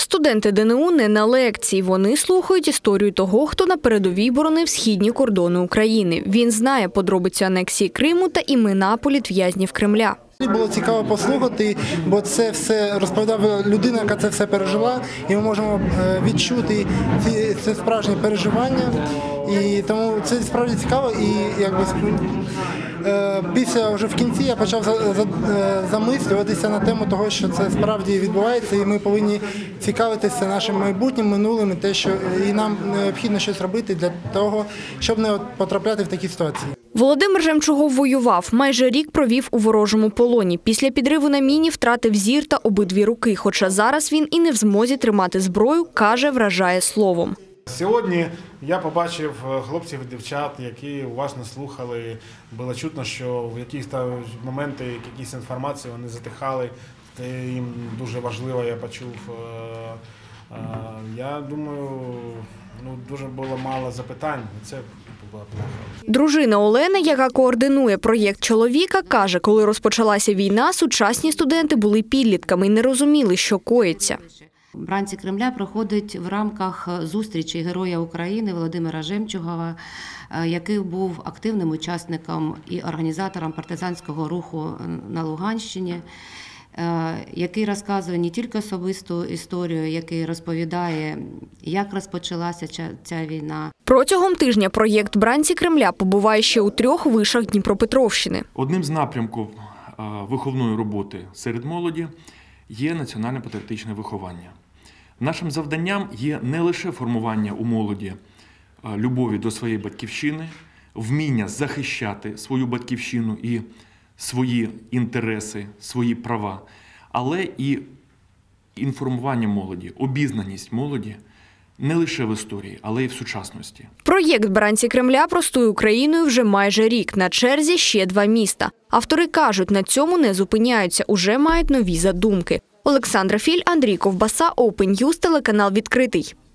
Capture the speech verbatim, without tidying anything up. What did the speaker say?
Студенти Д Н У не на лекції. Вони слухають історію того, хто на передовій боронив східні кордони України. Він знає подробиці анексії Криму та імена політв'язнів Кремля. Було цікаво послухати, бо це все розповідав людина, яка це все пережила, і ми можемо відчути це справжнє переживання. І тому це справді цікаво. І якби після вже в кінці я почав замислюватися на тему того, що це справді відбувається, і ми повинні цікавитися нашим майбутнім, минулим, і те, що і нам необхідно щось робити для того, щоб не потрапляти в такі ситуації. Володимир Жемчугов воював. Майже рік провів у ворожому полоні. Після підриву на міні втратив зір та обидві руки. Хоча зараз він і не в змозі тримати зброю, каже, вражає словом. Сьогодні я побачив хлопців і дівчат, які уважно слухали. Було чутно, що в якісь моменти, якісь інформації вони затихали. Це їм дуже важливо, я почув. Я думаю, ну, дуже було мало запитань. Це було плохо. Дружина Олена, яка координує проєкт чоловіка, каже, коли розпочалася війна, сучасні студенти були підлітками і не розуміли, що коїться. Бранці Кремля проходить в рамках зустрічі Героя України Володимира Жемчугова, який був активним учасником і організатором партизанського руху на Луганщині, який розказує не тільки особисту історію, який розповідає, як розпочалася ця війна. Протягом тижня проєкт «Бранці Кремля» побуває ще у трьох вишах Дніпропетровщини. Одним з напрямків виховної роботи серед молоді є національно-патріотичне виховання. Нашим завданням є не лише формування у молоді любові до своєї батьківщини, вміння захищати свою батьківщину і свої інтереси, свої права, але і інформування молоді, обізнаність молоді не лише в історії, але й в сучасності. Проєкт «Бранці Кремля» простує Україною вже майже рік. На черзі ще два міста. Автори кажуть, на цьому не зупиняються, уже мають нові задумки. Олександра Філь, Андрій Ковбаса, Open News, телеканал «Відкритий».